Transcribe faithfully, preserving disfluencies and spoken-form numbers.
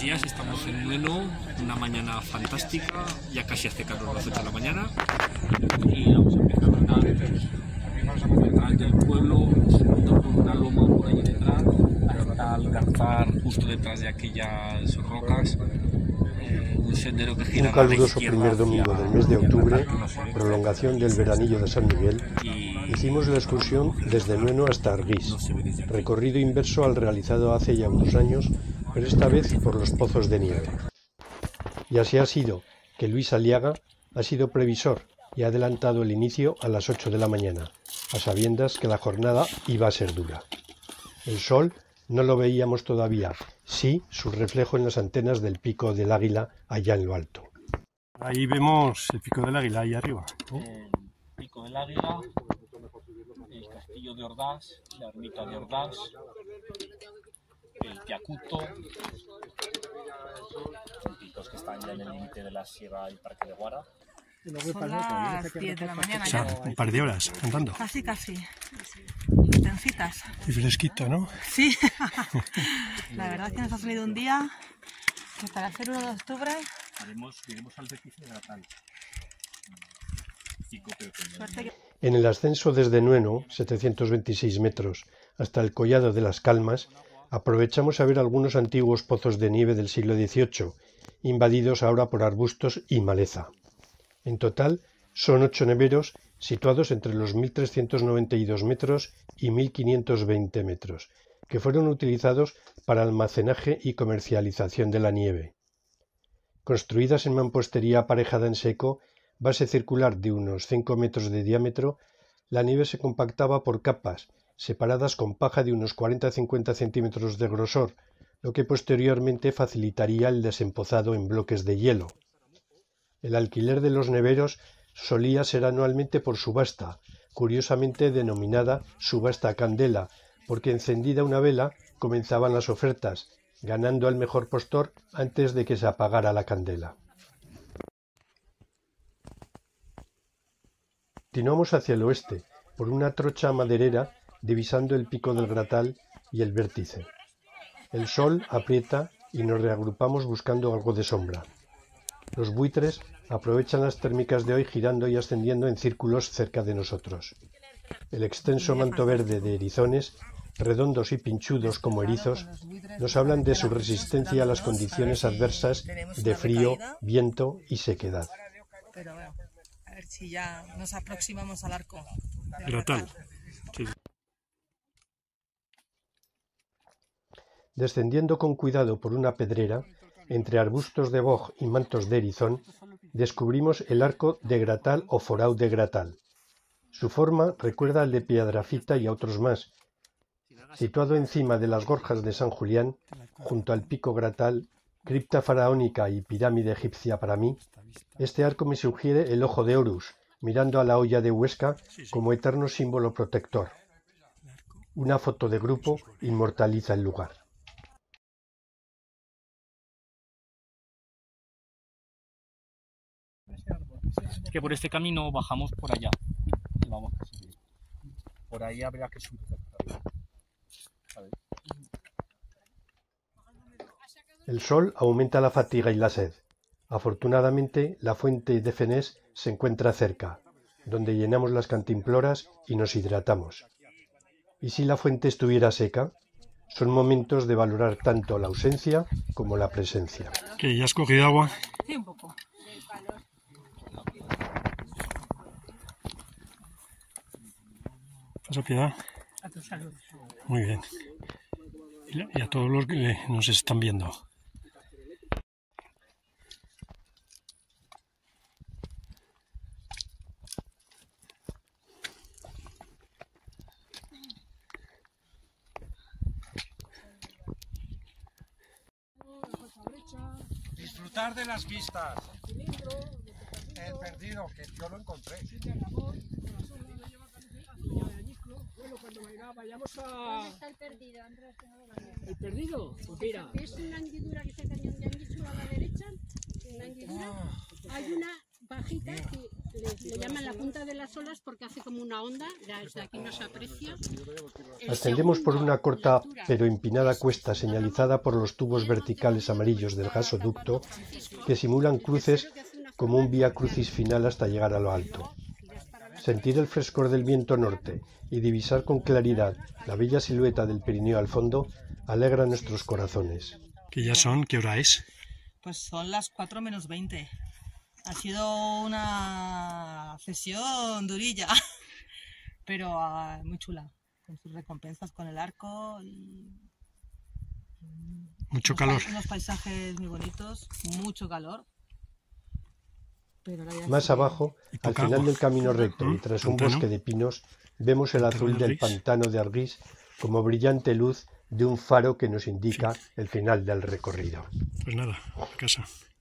días, estamos en Nueno, una mañana fantástica, ya casi hace calor a las ocho de la mañana y vamos a empezar a andar detrás del pueblo, junto con una loma por allí detrás, hasta alcanzar justo detrás de aquellas rocas eh, un sendero que gira un caluroso primer domingo del mes de octubre, prolongación del veranillo de San Miguel, hicimos la excursión desde Nueno hasta Argís, recorrido inverso al realizado hace ya unos años, pero esta vez por los pozos de nieve. Y así ha sido que Luis Aliaga ha sido previsor y ha adelantado el inicio a las ocho de la mañana, a sabiendas que la jornada iba a ser dura. El sol no lo veíamos todavía, sí su reflejo en las antenas del Pico del Águila allá en lo alto. Ahí vemos el Pico del Águila, ahí arriba, ¿eh? El Pico del Águila, el Castillo de Ordaz, la Ermita de Ordaz, el Teacuto, picos que están ya en el límite de la Sierra y Parque de Guara. Son las diez de la mañana. O sea, ya. un par de horas andando. Casi, casi. Intensitas. Y fresquito, ¿no? Sí. La verdad es que nos ha salido un día que para hacer uno de octubre... Haremos, iremos al vértice de Gratal. Suerte que... En el ascenso desde Nueno, setecientos veintiséis metros, hasta el Collado de las Calmas, aprovechamos a ver algunos antiguos pozos de nieve del siglo dieciocho, invadidos ahora por arbustos y maleza. En total, son ocho neveros situados entre los mil trescientos noventa y dos metros y mil quinientos veinte metros, que fueron utilizados para almacenaje y comercialización de la nieve. Construidas en mampostería aparejada en seco, base circular de unos cinco metros de diámetro, la nieve se compactaba por capas, separadas con paja de unos cuarenta a cincuenta centímetros de grosor, lo que posteriormente facilitaría el desempozado en bloques de hielo. El alquiler de los neveros solía ser anualmente por subasta, curiosamente denominada subasta candela, porque encendida una vela comenzaban las ofertas, ganando al mejor postor antes de que se apagara la candela. Continuamos hacia el oeste, por una trocha maderera, divisando el Pico del Gratal y el vértice. El sol aprieta y nos reagrupamos buscando algo de sombra. Los buitres aprovechan las térmicas de hoy girando y ascendiendo en círculos cerca de nosotros. El extenso manto verde de erizones, redondos y pinchudos como erizos, nos hablan de su resistencia a las condiciones adversas de frío, viento y sequedad. Pero bueno, a ver si ya nos aproximamos al arco. Gratal. Sí. Descendiendo con cuidado por una pedrera, entre arbustos de boj y mantos de erizón, descubrimos el arco de Gratal o forau de Gratal. Su forma recuerda al de Piedrafita y a otros más. Situado encima de las gorjas de San Julián, junto al Pico Gratal, cripta faraónica y pirámide egipcia para mí, este arco me sugiere el ojo de Horus, mirando a la hoya de Huesca como eterno símbolo protector. Una foto de grupo inmortaliza el lugar. Es que por este camino bajamos por allá. Vamos a subir. Por ahí habría que subir. El sol aumenta la fatiga y la sed. Afortunadamente, la fuente de Fenés se encuentra cerca, donde llenamos las cantimploras y nos hidratamos. ¿Y si la fuente estuviera seca? Son momentos de valorar tanto la ausencia como la presencia. ¿Qué, ya has cogido agua? Sí, un poco. ¿Pasa Piedad? A tu salud. Muy bien. Y a todos los que nos están viendo. Disfrutar de las vistas. El perdido, que yo lo encontré. Bueno, cuando vayamos a... ¿Dónde está el perdido, Andrés? Que no lo veo. ¿El perdido? Pues mira. Es una hendidura que está teniendo un yanguichu a la derecha, una hendidura. Hay una bajita que le, le llama la punta de las olas porque hace como una onda, ya desde aquí no se aprecia. El Ascendemos por segundo, una la corta altura. pero empinada cuesta señalizada por los tubos verticales amarillos del gasoducto que simulan cruces como un vía crucis final hasta llegar a lo alto. Sentir el frescor del viento norte y divisar con claridad la bella silueta del Pirineo al fondo alegra nuestros corazones. ¿Qué ya son? ¿Qué hora es? Pues son las cuatro menos veinte. Ha sido una sesión durilla, pero ah, muy chula, con sus recompensas con el arco y Mucho unos calor. pa- unos paisajes muy bonitos, mucho calor. Pero la verdad Más es que- abajo, Y al poca final agua. del camino recto y ¿Mm? tras un Pantano. bosque de pinos, vemos el Pantano azul de del Argís. pantano de Argís como brillante luz de un faro que nos indica el final del recorrido. Pues nada, a casa.